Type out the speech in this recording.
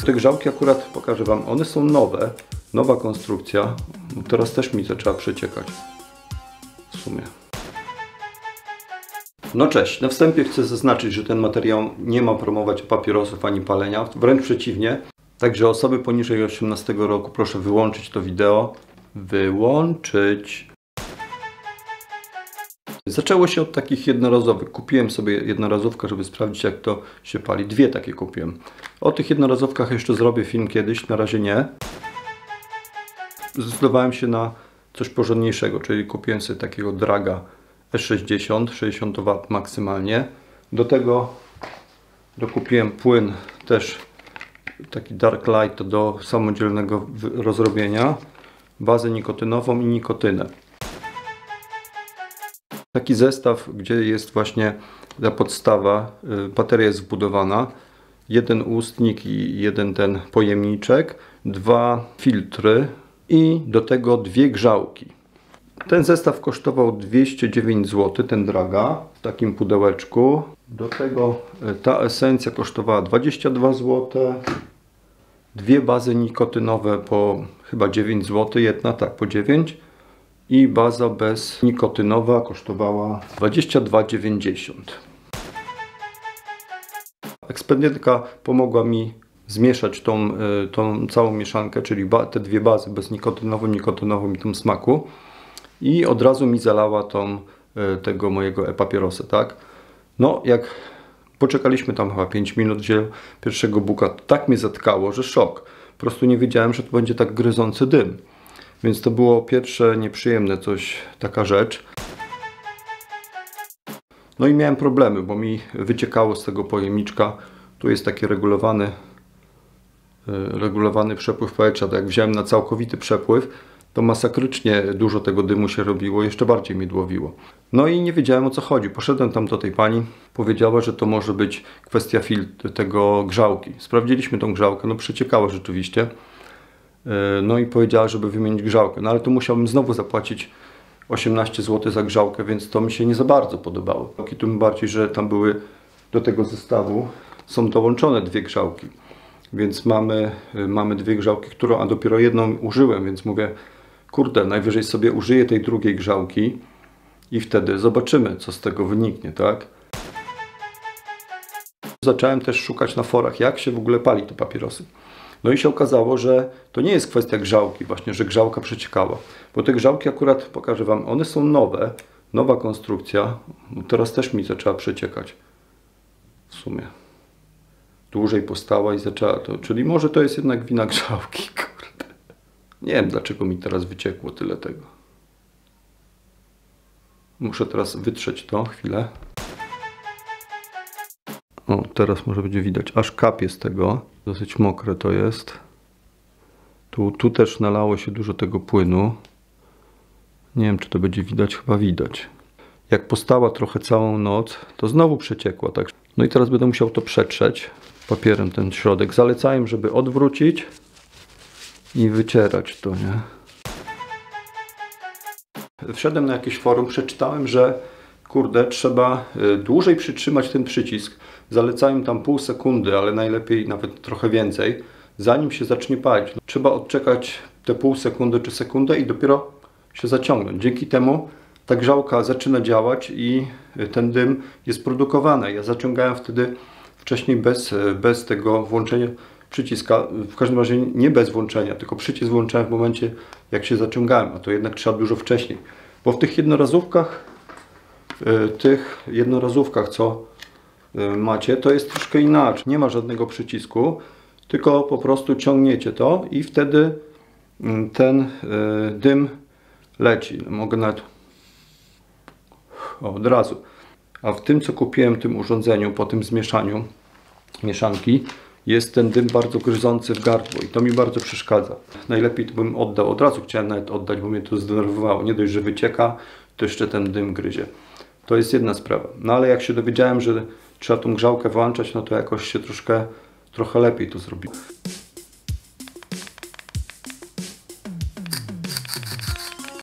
Te grzałki akurat pokażę Wam, one są nowe, nowa konstrukcja. Teraz też mi zaczęła przeciekać w sumie. No cześć, na wstępie chcę zaznaczyć, że ten materiał nie ma promować papierosów ani palenia, wręcz przeciwnie. Także osoby poniżej 18 roku proszę wyłączyć to wideo. Wyłączyć. Zaczęło się od takich jednorazowych. Kupiłem sobie jednorazówkę, żeby sprawdzić, jak to się pali. Dwie takie kupiłem. O tych jednorazówkach jeszcze zrobię film kiedyś, na razie nie. Zdecydowałem się na coś porządniejszego, czyli kupiłem sobie takiego Draga E60, 60 W maksymalnie. Do tego dokupiłem płyn też taki Dark Light do samodzielnego rozrobienia, bazę nikotynową i nikotynę. Taki zestaw, gdzie jest właśnie ta podstawa, bateria jest wbudowana, jeden ustnik i jeden ten pojemniczek, dwa filtry i do tego dwie grzałki. Ten zestaw kosztował 209 zł, ten Draga w takim pudełeczku. Do tego ta esencja kosztowała 22 zł. Dwie bazy nikotynowe po chyba 9 zł, jedna tak po 9. I baza bez nikotynowa kosztowała 22,90. Ekspedientka pomogła mi zmieszać tą całą mieszankę, czyli te dwie bazy bez nikotynową i tą smaku. I od razu mi zalała tego mojego e-papierosa, tak? No, jak poczekaliśmy tam chyba 5 minut, gdzie pierwszego buka, tak mnie zatkało, że szok. Po prostu nie wiedziałem, że to będzie tak gryzący dym. Więc to było pierwsze nieprzyjemne taka rzecz. No i miałem problemy, bo mi wyciekało z tego pojemniczka. Tu jest taki regulowany przepływ powietrza. Tak jak wziąłem na całkowity przepływ, to masakrycznie dużo tego dymu się robiło, jeszcze bardziej mi dłowiło. No i nie wiedziałem, o co chodzi. Poszedłem tam do tej pani, powiedziała, że to może być kwestia tego grzałki. Sprawdziliśmy tą grzałkę, no przeciekało rzeczywiście. No i powiedziała, żeby wymienić grzałkę. No ale to musiałbym znowu zapłacić 18 zł za grzałkę, więc to mi się nie za bardzo podobało. I tym bardziej, że tam były do tego zestawu, są dołączone dwie grzałki. Więc mamy dwie grzałki, a dopiero jedną użyłem, więc mówię, kurde, najwyżej sobie użyję tej drugiej grzałki i wtedy zobaczymy, co z tego wyniknie, tak? Zacząłem też szukać na forach, jak się w ogóle pali te papierosy. No i się okazało, że to nie jest kwestia grzałki, właśnie, że grzałka przeciekała. Bo te grzałki akurat, pokażę Wam, one są nowe, nowa konstrukcja. Teraz też mi zaczęła przeciekać w sumie. Dłużej postała i zaczęła to, czyli może to jest jednak wina grzałki, kurde. Nie wiem, dlaczego mi teraz wyciekło tyle tego. Muszę teraz wytrzeć to, chwilę. O, teraz może będzie widać, aż kapie z tego. Dosyć mokre to jest. Tu też nalało się dużo tego płynu. Nie wiem, czy to będzie widać, chyba widać. Jak postała trochę całą noc, to znowu przeciekła. Tak. No i teraz będę musiał to przetrzeć papierem ten środek. Zalecałem, żeby odwrócić i wycierać to, nie? Wszedłem na jakieś forum, przeczytałem, że kurde, trzeba dłużej przytrzymać ten przycisk. Zalecałem tam pół sekundy, ale najlepiej nawet trochę więcej, zanim się zacznie palić. Trzeba odczekać te pół sekundy czy sekundę i dopiero się zaciągnąć. Dzięki temu ta grzałka zaczyna działać i ten dym jest produkowany. Ja zaciągałem wtedy wcześniej bez tego włączenia przyciska, w każdym razie nie bez włączenia, tylko przycisk włączałem w momencie, jak się zaciągałem, a to jednak trzeba dużo wcześniej. Bo w tych jednorazówkach, co macie, to jest troszkę inaczej. Nie ma żadnego przycisku, tylko po prostu ciągniecie to i wtedy ten dym leci. Mogę nawet od razu. A w tym, co kupiłem, tym urządzeniu, po tym zmieszaniu mieszanki, jest ten dym bardzo gryzący w gardło i to mi bardzo przeszkadza. Najlepiej to bym oddał, od razu chciałem nawet oddać, bo mnie to zdenerwowało. Nie dość, że wycieka, to jeszcze ten dym gryzie. To jest jedna sprawa. No ale jak się dowiedziałem, że trzeba tą grzałkę włączać, no to jakoś się trochę lepiej to zrobiło.